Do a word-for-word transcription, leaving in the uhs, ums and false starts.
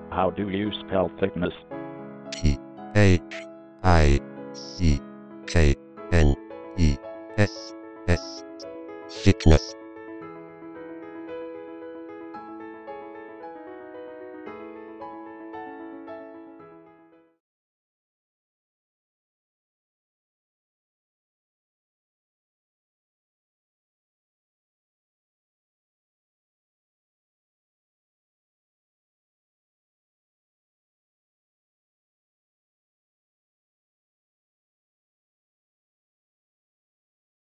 How do you spell thickness? T H I C K N E S S. Thickness.